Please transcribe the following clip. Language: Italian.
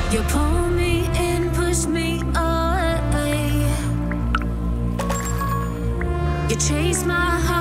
You pull me in, push me away. You chase my heart.